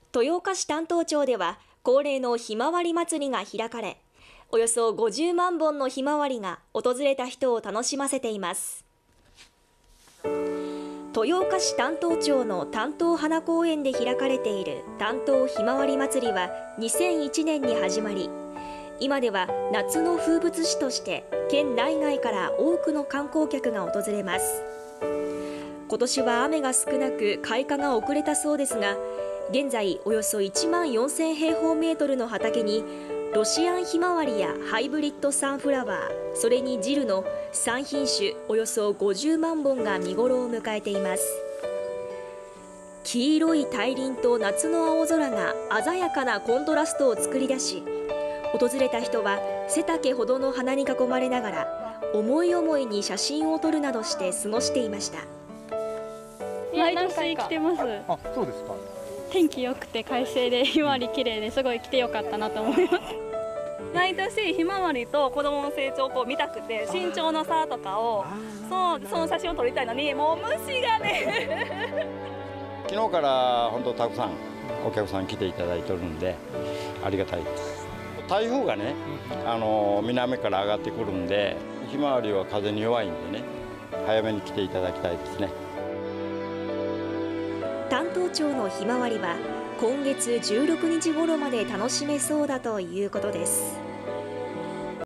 豊岡市担当町では恒例のひまわり祭りが開かれ、およそ50万本のひまわりが訪れた人を楽しませています。豊岡市担当町の担当花公園で開かれている担当ひまわり祭りは2001年に始まり、今では夏の風物詩として県内外から多くの観光客が訪れます。今年は雨が少なく開花が遅れたそうですが、現在およそ1万4000平方メートルの畑にロシアンひまわりやハイブリッドサンフラワー、それにジルの3品種およそ50万本が見頃を迎えています。黄色い大輪と夏の青空が鮮やかなコントラストを作り出し、訪れた人は背丈ほどの花に囲まれながら思い思いに写真を撮るなどして過ごしていました。 毎年来てます。 あ、そうですか。 天気良くて快晴でひまわり綺麗ですごい来てよかったなと思います。 毎年ひまわりと子供の成長をこう見たくて、身長の差とかをその写真を撮りたいのに、もう虫がね昨日から本当たくさんお客さん来ていただいてるんでありがたいです。台風がね、南から上がってくるんで、ひまわりは風に弱いんでね、早めに来ていただきたいですね。 担当町のひまわりは今月16日頃まで楽しめそうだということです。